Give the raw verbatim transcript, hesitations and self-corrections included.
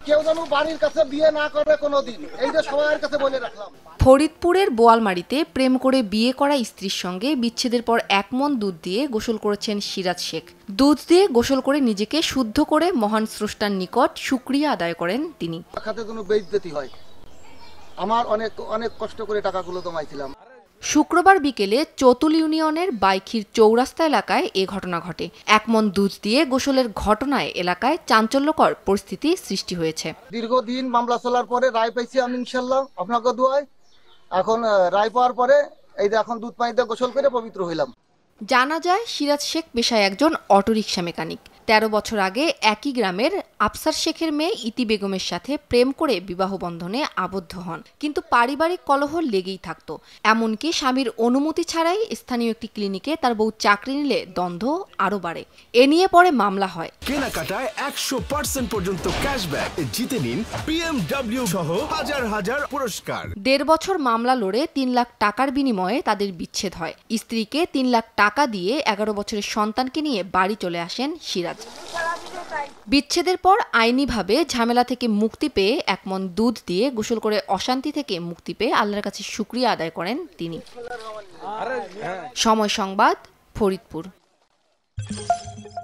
কেউ যেন বাড়ির কাছে বিয়ে না করে কোনোদিন, এইটা সবার কাছে বলে রাখলাম। ফরিদপুরের বোয়ালমারীতে প্রেম করে বিয়ে করা স্ত্রীর সঙ্গে বিচ্ছেদের পর এক মণ দুধ দিয়ে গোসল করেছেন সিরাজ শেখ। দুধ দিয়ে গোসল করে নিজেকে শুদ্ধ করে মহান স্রষ্টার নিকট শুকরিয়া আদায় করেন তিনি। খাতে কোনো বেইজ্জতি হয়, আমার অনেক অনেক কষ্ট করে টাকাগুলো জমাইছিলাম। শুক্রবার বিকেলে চতুল ইউনিয়নের বাইখির চৌরাস্তা এলাকায় এ ঘটনা ঘটে। এক মণ দুধ দিয়ে গোসলের ঘটনায় এলাকায় চাঞ্চল্যকর পরিস্থিতি সৃষ্টি হয়েছে। দীর্ঘদিন মামলা চলার পরে রায় পাইছি আমি ইনশাল্লাহ আপনাকে দোয়ায়। এখন রায় পাওয়ার পরে এই যে এখন দুধ পানিতে গোসল করে পবিত্র হইলাম। জানা যায় সিরাজ শেখ পেশায় একজন অটোরিকশা মেকানিক। তেরো বছর আগে একই গ্রামের আফসার শেখের মেয়ে ইতি বেগমের সাথে প্রেম করে বিবাহ বন্ধনে আবদ্ধ হন, কিন্তু পারিবারিক কলহ লেগেই থাকত। এমনকি স্বামীর অনুমতি ছাড়াই স্থানীয় একটি ক্লিনিকে তার বউ চাকরি নিলে দ্বন্দ্ব আরো বাড়ে। এ নিয়ে পরে মামলা হয়। কেনাকাটায় একশো পার্সেন্ট পর্যন্ত ক্যাশব্যাক, জিতে নিন বিএমডব্লিউ সহ হাজার হাজার পুরস্কার। দেড় বছর মামলা লড়ে তিন লাখ টাকার বিনিময়ে তাদের বিচ্ছেদ হয়। স্ত্রীকে তিন লাখ টাকা দিয়ে এগারো বছরের সন্তানকে নিয়ে বাড়ি চলে আসেন সিরাজ। বিচ্ছেদের পর আইনিভাবে ঝামেলা থেকে মুক্তি পেয়ে এক মণ দুধ দিয়ে গোসল করে অশান্তি থেকে মুক্তি পেয়ে আল্লাহর কাছে শুকরিয়া আদায় করেন তিনি। সময় সংবাদ, ফরিদপুর।